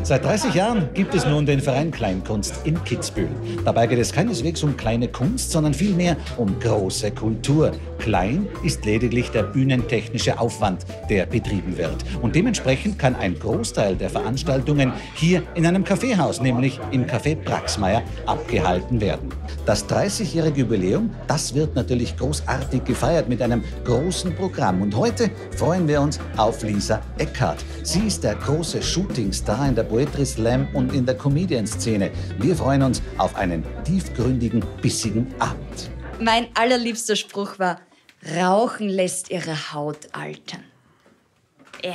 Seit 30 Jahren gibt es nun den Verein Kleinkunst in Kitzbühel. Dabei geht es keineswegs um kleine Kunst, sondern vielmehr um große Kultur. Klein ist lediglich der bühnentechnische Aufwand, der betrieben wird. Und dementsprechend kann ein Großteil der Veranstaltungen hier in einem Kaffeehaus, nämlich im Café Praxmeier, abgehalten werden. Das 30-jährige Jubiläum, das wird natürlich großartig gefeiert mit einem großen Programm. Und heute freuen wir uns auf Lisa Eckhardt. Sie ist der große Shootingstar in der Poetry Slam und in der Comedian-Szene. Wir freuen uns auf einen tiefgründigen, bissigen Abend. Mein allerliebster Spruch war: Rauchen lässt ihre Haut altern. Ja.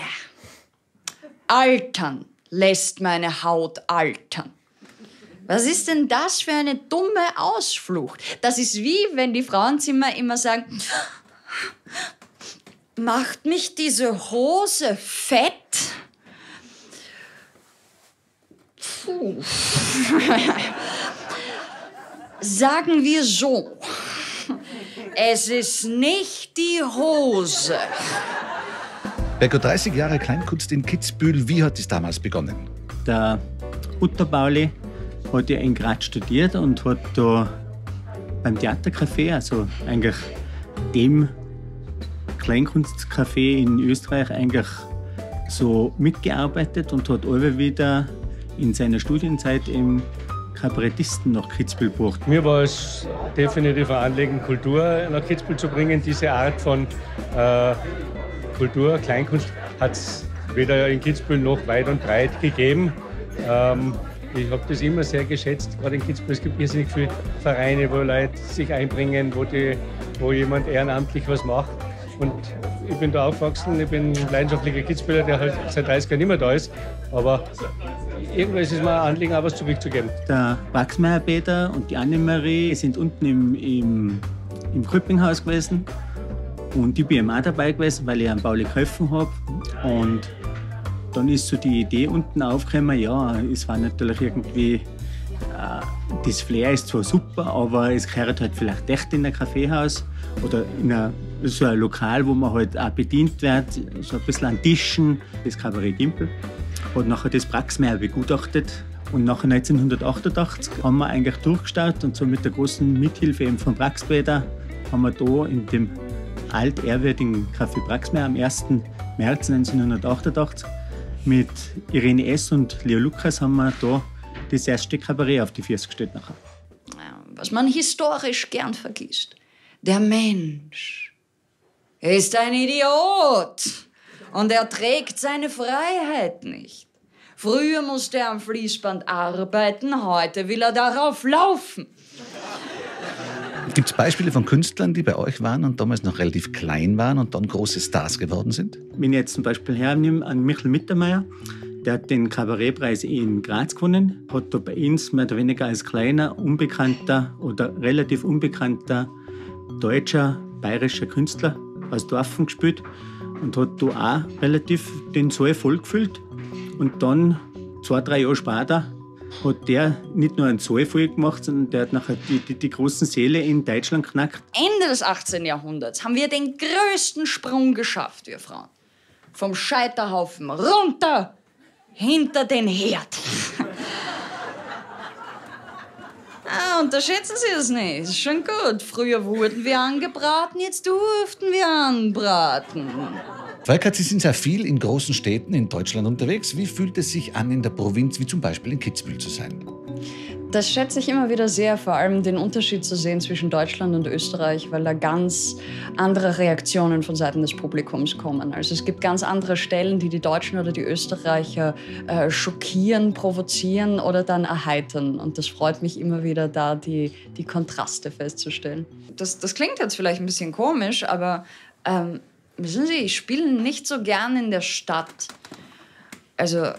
Altern lässt meine Haut altern. Was ist denn das für eine dumme Ausflucht? Das ist wie, wenn die Frauenzimmer immer sagen: Macht mich diese Hose fett? Puh. Sagen wir so: Es ist nicht die Hose. Berko, 30 Jahre Kleinkunst in Kitzbühel, wie hat es damals begonnen? Der Utter Pauli hat ja in Graz studiert und hat da beim Theatercafé, also eigentlich dem Kleinkunstcafé in Österreich, eigentlich so mitgearbeitet und hat alle wieder in seiner Studienzeit im Kabarettisten nach Kitzbühel gebracht. Mir war es definitiv ein Anliegen, Kultur nach Kitzbühel zu bringen. Diese Art von Kultur, Kleinkunst, hat es weder in Kitzbühel noch weit und breit gegeben. Ich habe das immer sehr geschätzt, gerade in Kitzbühel. Es gibt irrsinnig viele Vereine, wo Leute sich einbringen, wo jemand ehrenamtlich was macht. Und ich bin da aufgewachsen, ich bin ein leidenschaftlicher Kitzbühler, der halt seit 30 Jahren nicht mehr da ist. Aber irgendwann ist es mir ein Anliegen, auch was zurückzugeben. Der Praxmeier-Peter und die Annemarie sind unten im Krüppinghaus gewesen. Und ich bin auch dabei gewesen, weil ich an Pauli geholfen habe. Und dann ist so die Idee unten aufgekommen, ja, es war natürlich irgendwie, das Flair ist zwar super, aber es gehört halt vielleicht echt in ein Kaffeehaus oder in so ein Lokal, wo man halt auch bedient wird, so ein bisschen an Tischen, das Kabarett Dimpel. Hat nachher das Praxmeier begutachtet und nachher 1988 haben wir eigentlich durchgestartet und so mit der großen Mithilfe eben von Praxpeter haben wir da in dem altehrwürdigen Café Praxmeier am 1. März 1988 mit Irene S. und Leo Lukas haben wir da das erste Kabarett auf die Füße gestellt nachher. Was man historisch gern vergisst: Der Mensch ist ein Idiot und er trägt seine Freiheit nicht. Früher musste er am Fließband arbeiten, heute will er darauf laufen. Gibt es Beispiele von Künstlern, die bei euch waren und damals noch relativ klein waren und dann große Stars geworden sind? Wenn ich jetzt zum Beispiel hernehme an Michel Mittermeier, der hat den Kabarettpreis in Graz gewonnen, hat da bei uns mehr oder weniger als kleiner, unbekannter oder relativ unbekannter deutscher, bayerischer Künstler aus Dorfen gespielt und hat da auch relativ den Saal vollgefüllt. Und dann, 2-3 Jahre später, hat der nicht nur einen Saal voll gemacht, sondern der hat nachher die großen Säle in Deutschland knackt. Ende des 18. Jahrhunderts haben wir den größten Sprung geschafft, wir Frauen. Vom Scheiterhaufen runter hinter den Herd. Unterschätzen Sie es nicht. Ist schon gut. Früher wurden wir angebraten, jetzt durften wir anbraten. Frau Eckhardt, Sie sind sehr viel in großen Städten in Deutschland unterwegs. Wie fühlt es sich an, in der Provinz, wie zum Beispiel in Kitzbühel zu sein? Das schätze ich immer wieder sehr, vor allem den Unterschied zu sehen zwischen Deutschland und Österreich, weil da ganz andere Reaktionen von Seiten des Publikums kommen. Also es gibt ganz andere Stellen, die die Deutschen oder die Österreicher schockieren, provozieren oder dann erheitern. Und das freut mich immer wieder, da die Kontraste festzustellen. Das klingt jetzt vielleicht ein bisschen komisch, aber wissen Sie, ich spiele nicht so gern in der Stadt. Also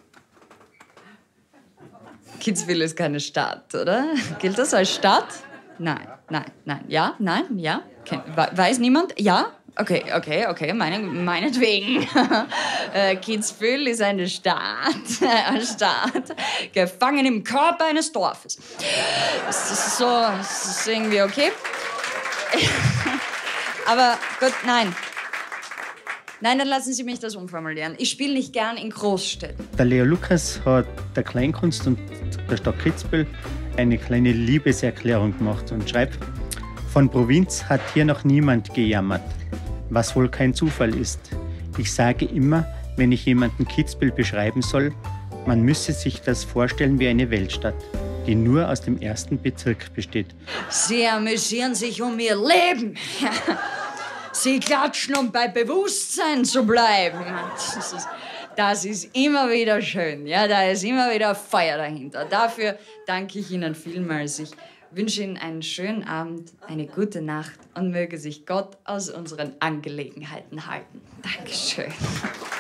Kitzbühel ist keine Stadt, oder? Gilt das als Stadt? Nein. Ja? Nein? Ja? Okay. Weiß niemand? Ja? Okay, meinetwegen. Kitzbühel ist eine Stadt, gefangen im Körper eines Dorfes. Das ist irgendwie okay. Aber gut, nein. Nein, dann lassen Sie mich das umformulieren. Ich spiele nicht gern in Großstädten. Der Leo Lukas hat der Kleinkunst und der Stadt Kitzbühel eine kleine Liebeserklärung gemacht und schreibt: Von Provinz hat hier noch niemand gejammert, was wohl kein Zufall ist. Ich sage immer, wenn ich jemanden Kitzbühel beschreiben soll, man müsse sich das vorstellen wie eine Weltstadt, die nur aus dem 1. Bezirk besteht. Sie amüsieren sich um Ihr Leben. Sie klatschen, um bei Bewusstsein zu bleiben. Das ist immer wieder schön. Ja, da ist immer wieder Feuer dahinter. Dafür danke ich Ihnen vielmals. Ich wünsche Ihnen einen schönen Abend, eine gute Nacht und möge sich Gott aus unseren Angelegenheiten halten. Dankeschön.